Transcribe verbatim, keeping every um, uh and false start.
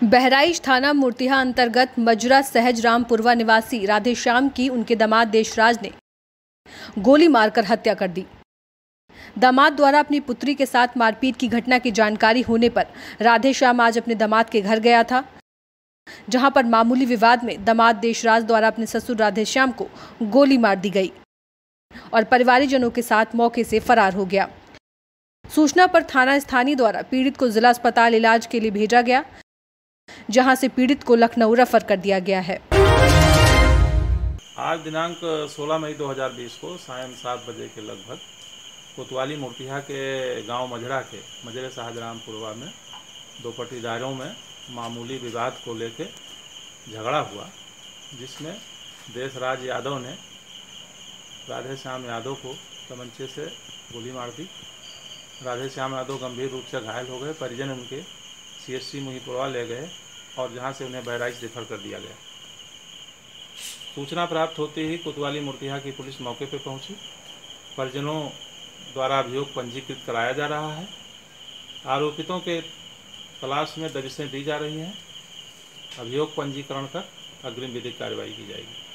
बहराइच थाना मूर्तिहा अंतर्गत मजरा सहज रामपुरवा निवासी राधेश्याम की उनके दामाद देशराज ने गोली मारकर हत्या कर दी। दामाद द्वारा अपनी पुत्री के साथ मारपीट की घटना की जानकारी होने पर राधेश्याम आज अपने दामाद के घर गया था, जहां पर मामूली विवाद में दामाद देशराज द्वारा अपने ससुर राधेश्याम को गोली मार दी गई और परिवारजनों के साथ मौके से फरार हो गया। सूचना पर थाना स्थानीय द्वारा पीड़ित को जिला अस्पताल इलाज के लिए भेजा गया, जहां से पीड़ित को लखनऊ रेफर कर दिया गया है। आज दिनांक सोलह मई दो हज़ार बीस को सायं सात बजे के लगभग कोतवाली मूर्तिहा के गांव मजरा के मजरे शाहजरामपुरवा में दो पटीदारों में मामूली विवाद को लेकर झगड़ा हुआ, जिसमें देशराज यादव ने राधेश्याम यादव को तमंचे से गोली मार दी। राधेश्याम यादव गंभीर रूप से घायल हो गए। परिजन उनके सीएससी मुहीपुरवा ले गए और जहां से उन्हें बहराइच रेफर कर दिया गया। सूचना प्राप्त होते ही कोतवाली मूर्तिहा की पुलिस मौके पर पहुंची। परिजनों द्वारा अभियोग पंजीकृत कराया जा रहा है। आरोपितों के तलाश में दबिशें दी जा रही हैं। अभियोग पंजीकरण कर अग्रिम विधिक कार्रवाई की जाएगी।